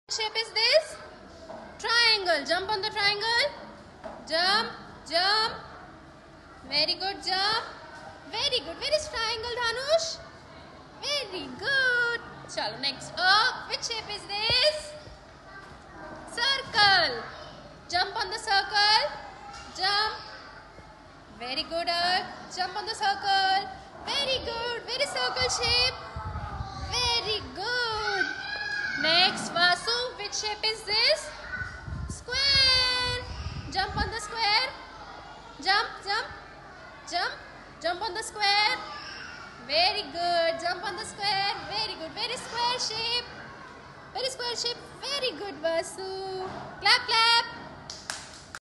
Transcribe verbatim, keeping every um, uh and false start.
shape is this? Triangle. Jump on the triangle. Jump, jump. Very good, jump. Very good. Where is triangle, Dhanush? Very good. Chalo, next. Oh, which shape is this? Circle. Jump on the circle. Jump. Very good, Ark. Jump on the circle. Very good. Where is circle shape? Very good. Next, Vasu, which shape is this? Square. Jump on the square. Jump, jump, jump. Jump on the square. Very good. Jump on the square. Very good. Very square shape. Very square shape. Very good, Vasu. Clap, clap.